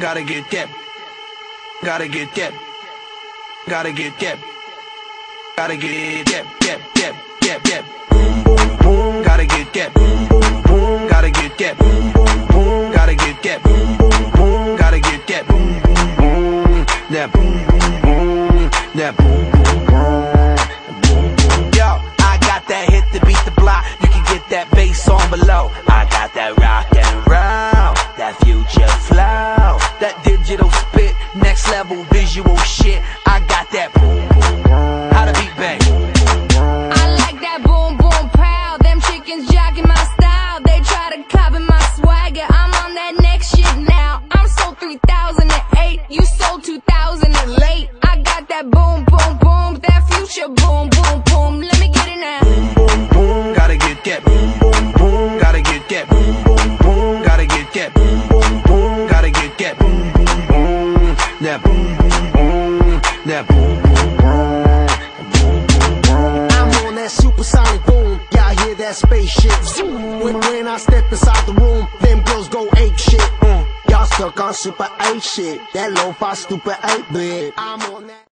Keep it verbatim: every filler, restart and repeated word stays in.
Gotta get that. Gotta get that. Gotta get that. Gotta get that. That. That. That. That. Boom, boom, boom. Gotta get that. Boom, boom, boom. Gotta get that. Boom, boom, boom. Gotta get that. Boom, boom, boom. Gotta get that. Boom, boom, boom. That boom, boom, boom. That boom, boom, boom. Boom, boom. Yo, I got that hit to beat the block. You can get that bass on below. I got that rock and roll, that future flow, that digital spit, next level visual shit. I got that boom, boom, boom. How the beat bang? I like that boom, boom, pow. Them chickens jocking my style. They try to copy my swagger. I'm on that next shit now. I'm sold three thousand eight. You sold two thousand late. I got that boom, boom, boom. That future boom, boom, boom. Let me get it now. Boom, boom, boom. Gotta get that. Boom, boom, boom. Gotta get that. Boom, boom, boom. Gotta get that. Boom, boom, boom. Gotta get that. Boom, boom, boom. That boom, boom, boom. That boom, boom, boom. Boom, boom, boom. I'm on that supersonic boom. Y'all hear that spaceship zoom. When, when I step inside the room, them girls go ape shit. Mm. Y'all stuck on super eight shit. That lo-fi stupid eight bit. I'm on that.